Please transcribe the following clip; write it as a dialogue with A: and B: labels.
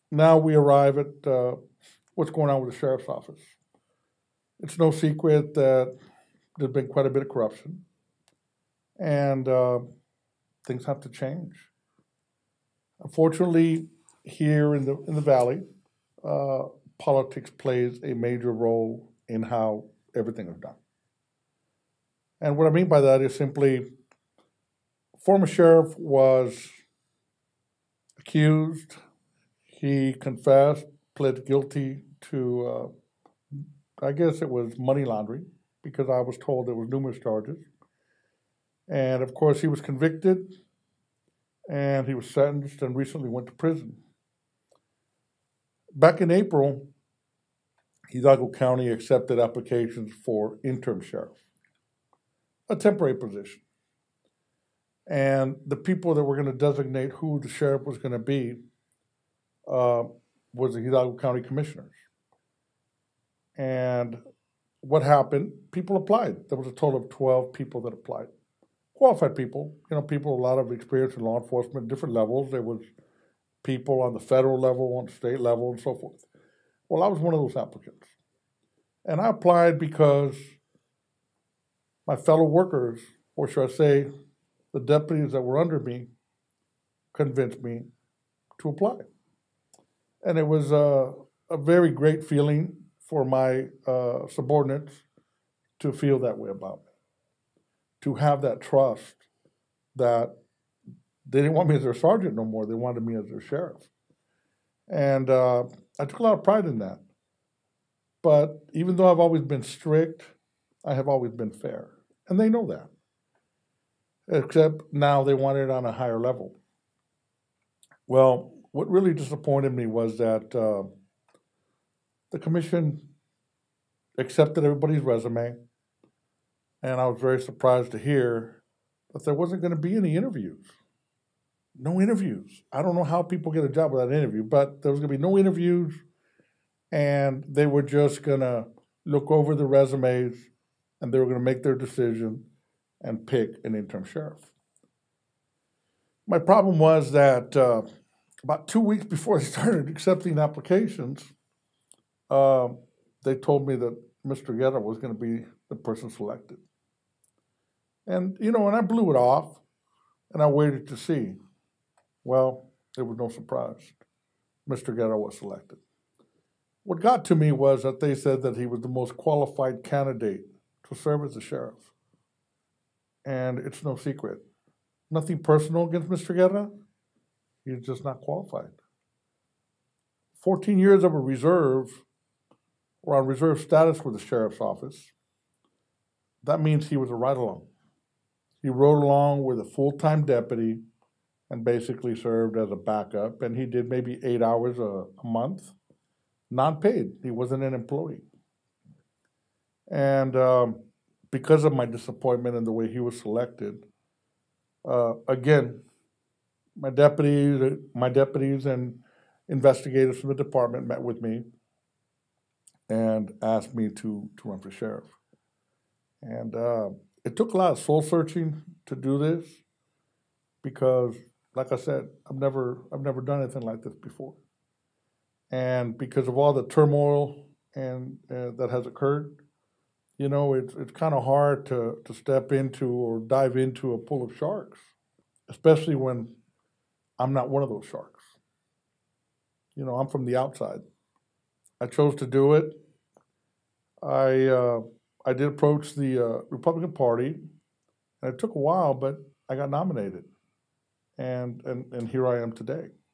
A: now we arrive at what's going on with the sheriff's office. It's no secret that there's been quite a bit of corruption, and things have to change. Unfortunately, here in the valley, uh, politics plays a major role in how everything is done. And what I mean by that is simply, former sheriff was accused. He confessed, pled guilty to, I guess it was money laundering, because I was told there was numerous charges. And of course, he was convicted and he was sentenced and recently went to prison. Back in April, Hidalgo County accepted applications for interim sheriff, a temporary position. And the people that were going to designate who the sheriff was going to be uh, was the Hidalgo County Commissioners. And what happened? People applied. There was a total of 12 people that applied. Qualified people, people with a lot of experience in law enforcement, different levels. There was people on the federal level, on the state level, and so forth. Well, I was one of those applicants. And I applied because my fellow workers, or should I say, the deputies that were under me, convinced me to apply. And it was a very great feeling for my subordinates to feel that way about me, to have that trust that they didn't want me as their sergeant no more. They wanted me as their sheriff. And I took a lot of pride in that. But even though I've always been strict, I have always been fair. And they know that. Except now they want it on a higher level. Well, what really disappointed me was that the commission accepted everybody's resume, and I was very surprised to hear that there wasn't going to be any interviews. No interviews. I don't know how people get a job without an interview, but there was going to be no interviews, and they were just going to look over the resumes, and they were going to make their decision and pick an interim sheriff. My problem was that about 2 weeks before they started accepting applications, uh, they told me that Mr. Guerra was going to be the person selected. And I blew it off and I waited to see. Well, there was no surprise. Mr. Guerra was selected. What got to me was that they said that he was the most qualified candidate to serve as the sheriff. And it's no secret. Nothing personal against Mr. Guerra. He's just not qualified. 14 years of a reserve or on reserve status with the sheriff's office. That means he was a ride along. He rode along with a full time deputy and basically served as a backup. And he did maybe 8 hours a month, non paid. He wasn't an employee. And because of my disappointment in the way he was selected, again, my deputies and investigators from the department met with me and asked me to run for sheriff. And it took a lot of soul searching to do this because, like I said, I've never done anything like this before. And because of all the turmoil and that has occurred, it's kind of hard to step into or dive into a pool of sharks, especially when I'm not one of those sharks. I'm from the outside. I chose to do it. I uh, I did approach the Republican Party, and it took a while, but I got nominated, and here I am today.